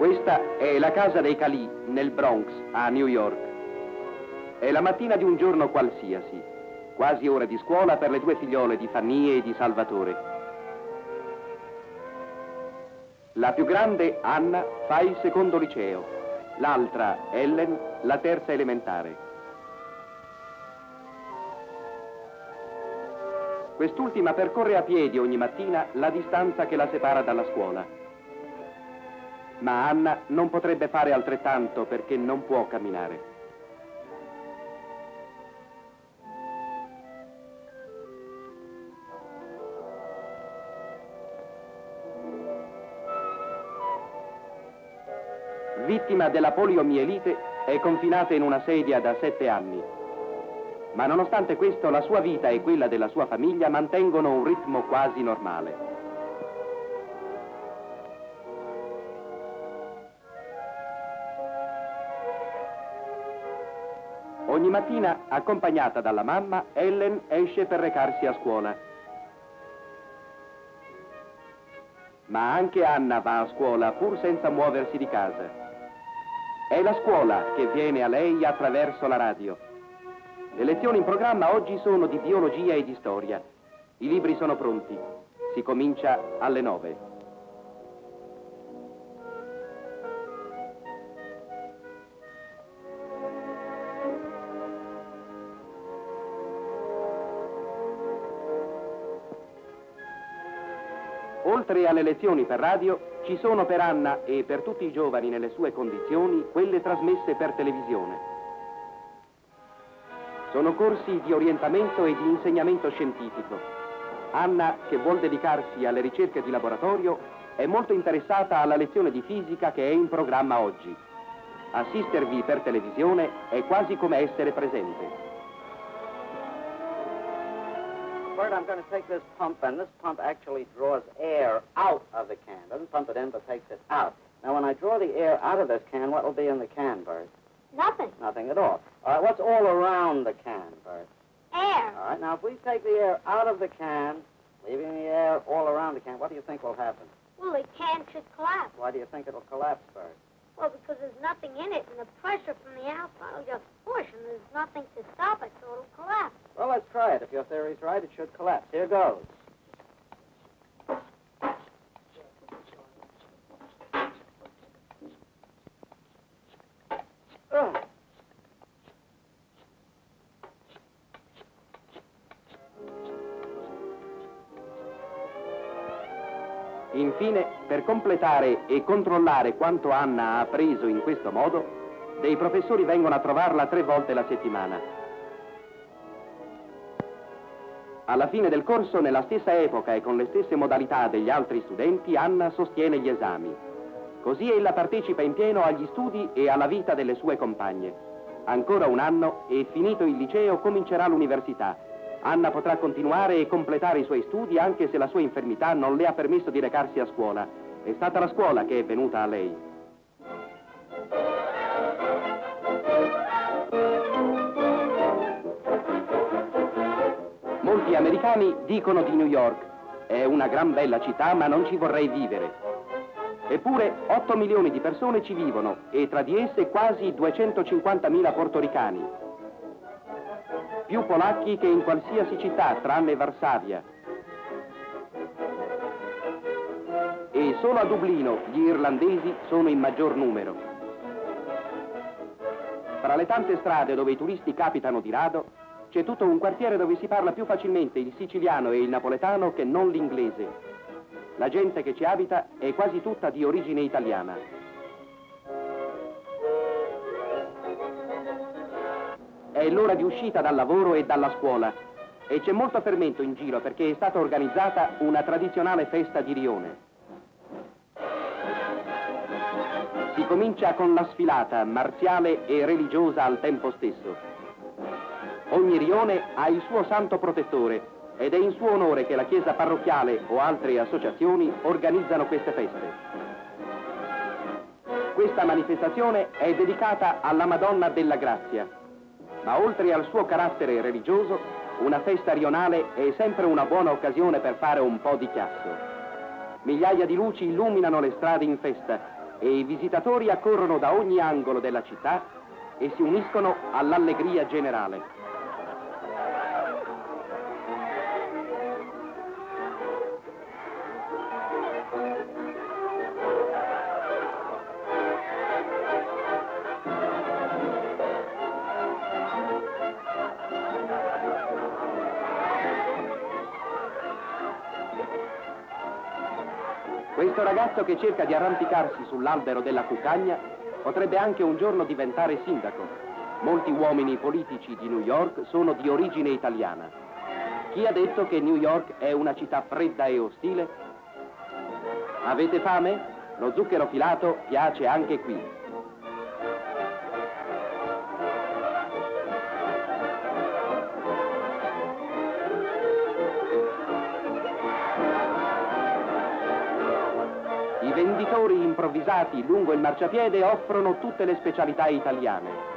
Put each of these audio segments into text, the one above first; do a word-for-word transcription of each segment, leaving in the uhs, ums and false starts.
Questa è la casa dei Calì, nel Bronx, a New York. È la mattina di un giorno qualsiasi, quasi ora di scuola per le due figliole di Fanny e di Salvatore. La più grande, Anna, fa il secondo liceo, l'altra, Ellen, la terza elementare. Quest'ultima percorre a piedi ogni mattina la distanza che la separa dalla scuola. Ma Anna non potrebbe fare altrettanto perché non può camminare. Vittima della poliomielite, è confinata in una sedia da sette anni. Ma nonostante questo, la sua vita e quella della sua famiglia mantengono un ritmo quasi normale. Ogni mattina, accompagnata dalla mamma, Ellen esce per recarsi a scuola. Ma anche Anna va a scuola pur senza muoversi di casa. È la scuola che viene a lei attraverso la radio. Le lezioni in programma oggi sono di biologia e di storia. I libri sono pronti. Si comincia alle nove. Oltre alle lezioni per radio, ci sono per Anna e per tutti i giovani nelle sue condizioni quelle trasmesse per televisione. Sono corsi di orientamento e di insegnamento scientifico. Anna, che vuol dedicarsi alle ricerche di laboratorio, è molto interessata alla lezione di fisica che è in programma oggi. Assistervi per televisione è quasi come essere presente. Bert, I'm going to take this pump, and this pump actually draws air out of the can. Doesn't pump it in, but takes it out. Now, when I draw the air out of this can, what will be in the can, Bert? Nothing. Nothing at all. All right, what's all around the can, Bert? Air. All right, now, if we take the air out of the can, leaving the air all around the can, what do you think will happen? Well, the can should collapse. Why do you think it'll collapse, Bert? Well, because there's nothing in it, and the pressure from the outside will just push, and there's nothing to stop it, so it'll collapse. Well, let's try it. If your theory's right, it should collapse. Here goes. Ugh. Infine, per completare e controllare quanto Anna ha appreso in questo modo, dei professori vengono a trovarla tre volte la settimana. Alla fine del corso, nella stessa epoca e con le stesse modalità degli altri studenti, Anna sostiene gli esami. Così ella partecipa in pieno agli studi e alla vita delle sue compagne. Ancora un anno e, finito il liceo, comincerà l'università. Anna potrà continuare e completare i suoi studi anche se la sua infermità non le ha permesso di recarsi a scuola. È stata la scuola che è venuta a lei. Molti americani dicono di New York: è una gran bella città, ma non ci vorrei vivere. Eppure otto milioni di persone ci vivono e tra di esse quasi duecentocinquantamila portoricani. Più polacchi che in qualsiasi città, tranne Varsavia. E solo a Dublino gli irlandesi sono in maggior numero. Fra le tante strade dove i turisti capitano di rado, c'è tutto un quartiere dove si parla più facilmente il siciliano e il napoletano che non l'inglese. La gente che ci abita è quasi tutta di origine italiana. È l'ora di uscita dal lavoro e dalla scuola e c'è molto fermento in giro perché è stata organizzata una tradizionale festa di rione. Si comincia con la sfilata, marziale e religiosa al tempo stesso. Ogni rione ha il suo santo protettore ed è in suo onore che la chiesa parrocchiale o altre associazioni organizzano queste feste. Questa manifestazione è dedicata alla Madonna della Grazia. Ma oltre al suo carattere religioso, una festa rionale è sempre una buona occasione per fare un po' di chiasso. Migliaia di luci illuminano le strade in festa e i visitatori accorrono da ogni angolo della città e si uniscono all'allegria generale. Questo ragazzo che cerca di arrampicarsi sull'albero della cuccagna potrebbe anche un giorno diventare sindaco. Molti uomini politici di New York sono di origine italiana. Chi ha detto che New York è una città fredda e ostile? Avete fame? Lo zucchero filato piace anche qui. I venditori improvvisati lungo il marciapiede offrono tutte le specialità italiane.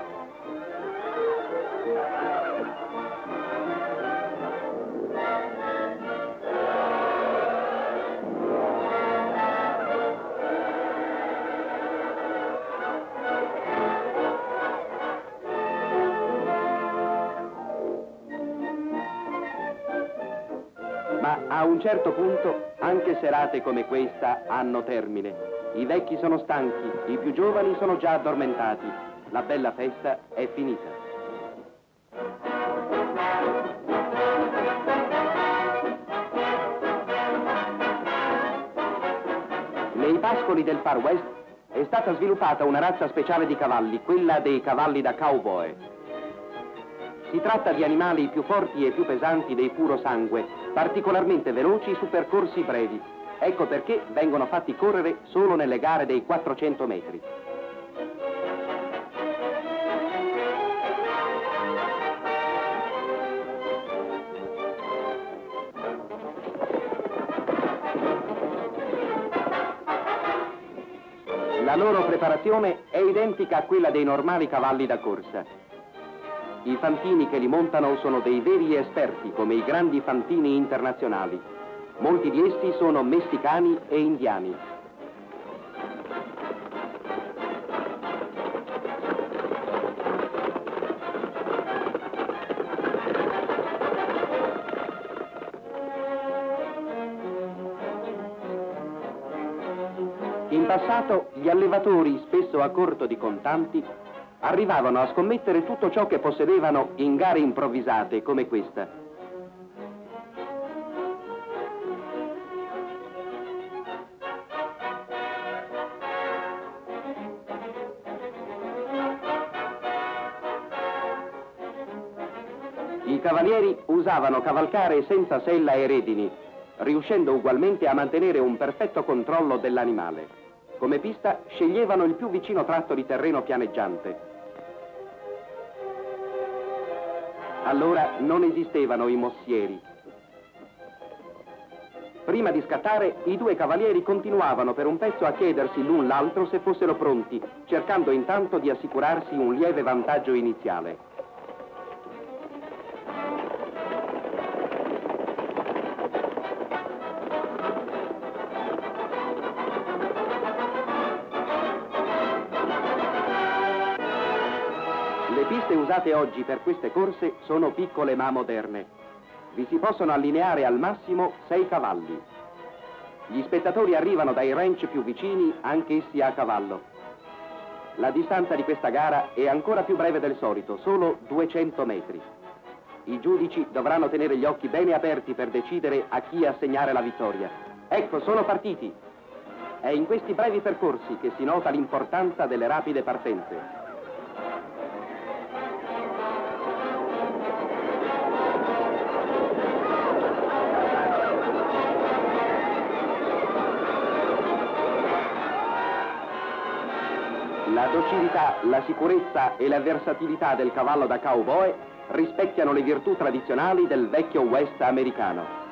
Ma a un certo punto anche serate come questa hanno termine. I vecchi sono stanchi, i più giovani sono già addormentati. La bella festa è finita. Nei pascoli del Far West è stata sviluppata una razza speciale di cavalli, quella dei cavalli da cowboy. Si tratta di animali più forti e più pesanti dei puro sangue, particolarmente veloci su percorsi brevi. Ecco perché vengono fatti correre solo nelle gare dei quattrocento metri. La loro preparazione è identica a quella dei normali cavalli da corsa. I fantini che li montano sono dei veri esperti, come i grandi fantini internazionali. Molti di essi sono messicani e indiani. In passato gli allevatori, spesso a corto di contanti, arrivavano a scommettere tutto ciò che possedevano in gare improvvisate come questa. I cavalieri usavano cavalcare senza sella e redini, riuscendo ugualmente a mantenere un perfetto controllo dell'animale. Come pista sceglievano il più vicino tratto di terreno pianeggiante. Allora non esistevano i mossieri. Prima di scattare, i due cavalieri continuavano per un pezzo a chiedersi l'un l'altro se fossero pronti, cercando intanto di assicurarsi un lieve vantaggio iniziale. Le piste usate oggi per queste corse sono piccole ma moderne. Vi si possono allineare al massimo sei cavalli. Gli spettatori arrivano dai ranch più vicini, anch'essi a cavallo. La distanza di questa gara è ancora più breve del solito, solo duecento metri. I giudici dovranno tenere gli occhi bene aperti per decidere a chi assegnare la vittoria. Ecco, sono partiti. È in questi brevi percorsi che si nota l'importanza delle rapide partenze. La docilità, la sicurezza e la versatilità del cavallo da cowboy rispecchiano le virtù tradizionali del vecchio West americano.